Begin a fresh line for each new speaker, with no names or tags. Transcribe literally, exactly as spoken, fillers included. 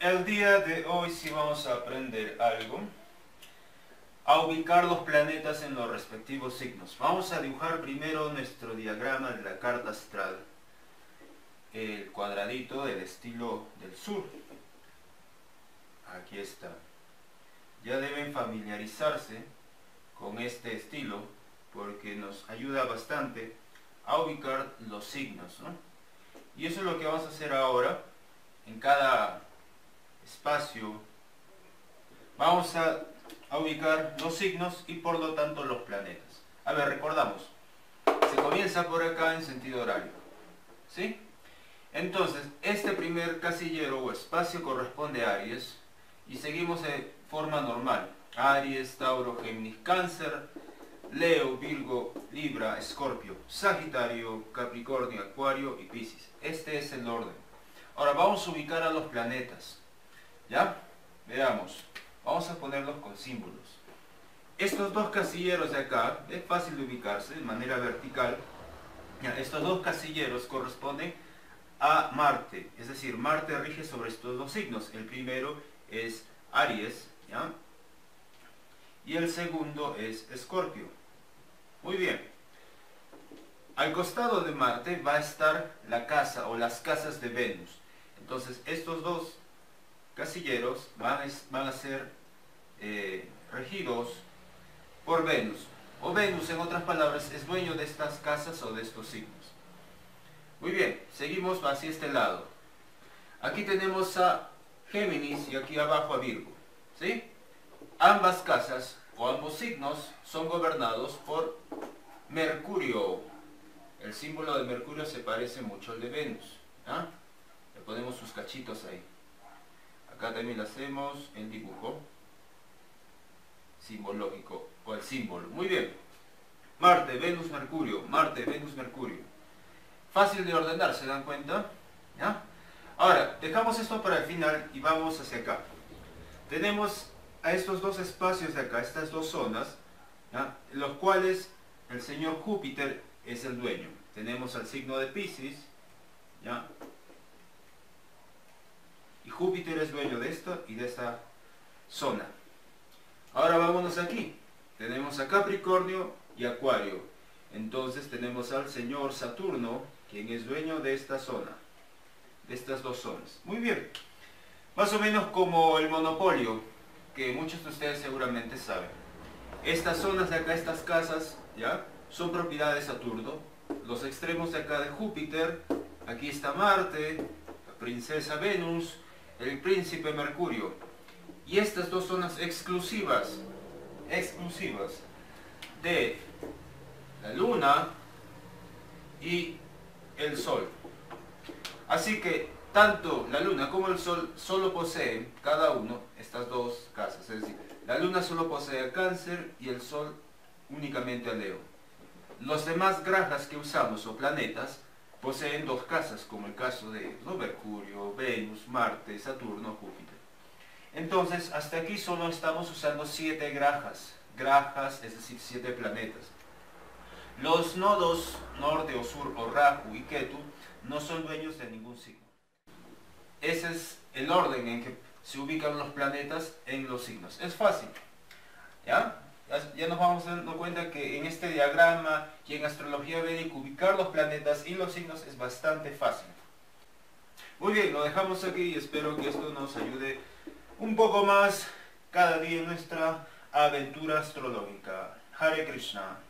El día de hoy sí vamos a aprender algo, a ubicar los planetas en los respectivos signos. Vamos a dibujar primero nuestro diagrama de la carta astral, el cuadradito del estilo del sur. Aquí está. Ya deben familiarizarse con este estilo porque nos ayuda bastante a ubicar los signos, ¿no? Y eso es lo que vamos a hacer ahora. En cada espacio vamos a, a ubicar los signos y por lo tanto los planetas. A ver, recordamos, se comienza por acá en sentido horario, ¿sí? Entonces, este primer casillero o espacio corresponde a Aries y seguimos de forma normal. Aries, Tauro, Géminis, Cáncer, Leo, Virgo, Libra, Escorpio, Sagitario, Capricornio, Acuario y Piscis. Este es el orden. Ahora vamos a ubicar a los planetas. ¿Ya? Veamos. Vamos a ponerlos con símbolos. Estos dos casilleros de acá, es fácil de ubicarse de manera vertical. ¿Ya? Estos dos casilleros corresponden a Marte. Es decir, Marte rige sobre estos dos signos. El primero es Aries, ¿ya? Y el segundo es Escorpio. Muy bien. Al costado de Marte va a estar la casa o las casas de Venus. Entonces estos dos casilleros van a, van a ser eh, regidos por Venus. O Venus, en otras palabras, es dueño de estas casas o de estos signos. Muy bien, seguimos hacia este lado. Aquí tenemos a Géminis y aquí abajo a Virgo, ¿sí? Ambas casas o ambos signos son gobernados por Mercurio. El símbolo de Mercurio se parece mucho al de Venus, ¿ah? Le ponemos sus cachitos ahí. Acá también le hacemos el dibujo simbológico o el símbolo. Muy bien. Marte, Venus, Mercurio. Marte, Venus, Mercurio. Fácil de ordenar, ¿se dan cuenta? ¿Ya? Ahora, dejamos esto para el final y vamos hacia acá. Tenemos a estos dos espacios de acá, estas dos zonas, ¿ya? Los cuales el señor Júpiter es el dueño. Tenemos al signo de Piscis, ¿ya? Y Júpiter es dueño de esta y de esta zona. Ahora vámonos aquí. Tenemos a Capricornio y Acuario. Entonces tenemos al señor Saturno, quien es dueño de esta zona, de estas dos zonas. Muy bien. Más o menos como el monopolio, que muchos de ustedes seguramente saben. Estas zonas de acá, estas casas, ¿ya? Son propiedad de Saturno. Los extremos de acá de Júpiter. Aquí está Marte, la princesa Venus, el príncipe Mercurio. Y estas dos zonas exclusivas, exclusivas de la Luna y el Sol. Así que tanto la Luna como el Sol solo poseen, cada uno, estas dos casas. Es decir, la Luna solo posee a Cáncer y el Sol únicamente a Leo. Los demás granjas que usamos o planetas poseen dos casas, como el caso de, ¿no?, Mercurio, Venus, Marte, Saturno, Júpiter. Entonces, hasta aquí solo estamos usando siete granjas. Granjas, es decir, siete planetas. Los nodos norte o sur o Rahu y Ketu no son dueños de ningún signo. Ese es el orden en que se ubican los planetas en los signos. Es fácil, ¿ya? Ya nos vamos dando cuenta que en este diagrama y en astrología védica ubicar los planetas y los signos es bastante fácil. Muy bien, lo dejamos aquí y espero que esto nos ayude un poco más cada día en nuestra aventura astrológica. Hare Krishna.